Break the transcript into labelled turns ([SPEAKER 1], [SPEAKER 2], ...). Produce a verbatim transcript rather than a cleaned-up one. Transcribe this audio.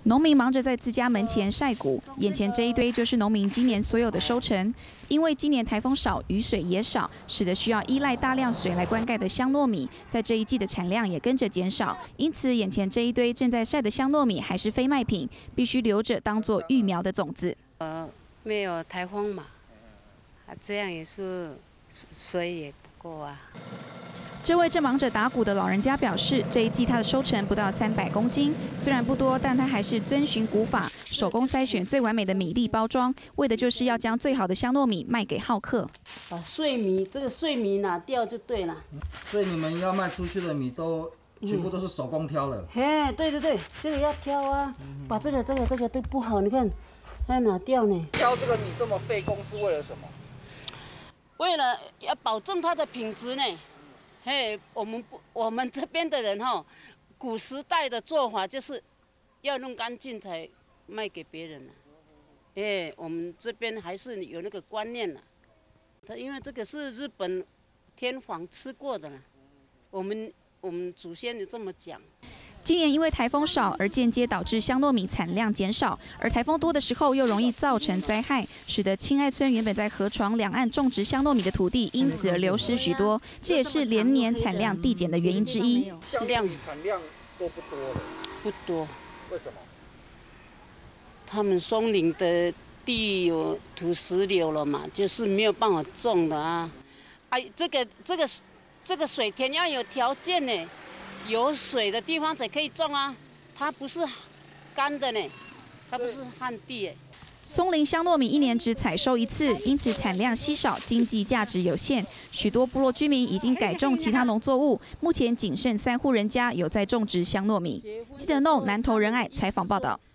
[SPEAKER 1] 农民忙着在自家门前晒谷，眼前这一堆就是农民今年所有的收成。因为今年台风少，雨水也少，使得需要依赖大量水来灌溉的香糯米，在这一季的产量也跟着减少。因此，眼前这一堆正在晒的香糯米还是非卖品，必须留着当做育苗的种子。
[SPEAKER 2] 呃，没有台风嘛，啊，这样也是水也不够啊。
[SPEAKER 1] 这位正忙着打谷的老人家表示，这一季他的收成不到三百公斤，虽然不多，但他还是遵循古法，手工筛选最完美的米粒包装，为的就是要将最好的香糯米卖给好客。
[SPEAKER 3] 把碎米这个碎米拿掉就对了。
[SPEAKER 4] 所以你们要卖出去的米都全部都是手工挑了。
[SPEAKER 3] 嘿，对对对，这个要挑啊，把这个这个这个都不好，你看，要拿掉呢。
[SPEAKER 4] 挑这个米这么费工是为了什么？
[SPEAKER 3] 为了要保证它的品质呢。 嘿，我们不，我们这边的人哈，古时代的做法就是要弄干净才卖给别人了。哎，我们这边还是有那个观念了。它因为这个是日本天皇吃过的了，我们我们祖先就这么讲。
[SPEAKER 1] 今年因为台风少，而间接导致香糯米产量减少，而台风多的时候又容易造成灾害，使得青爱村原本在河床两岸种植香糯米的土地因此而流失许多，这也是连年产量递减的原因之一。
[SPEAKER 4] 香糯米产量多不多了？
[SPEAKER 3] 不多。
[SPEAKER 4] 为什么？
[SPEAKER 3] 他们松林的地有土石流了嘛，就是没有办法种的啊。哎、啊，这个这个这个水田要有条件呢。 有水的地方才可以种啊，它不是干的呢，它不是旱地哎。
[SPEAKER 1] 松林香糯米一年只采收一次，因此产量稀少，经济价值有限。许多部落居民已经改种其他农作物，目前仅剩三户人家有在种植香糯米。记者 No 南投仁爱采访报道。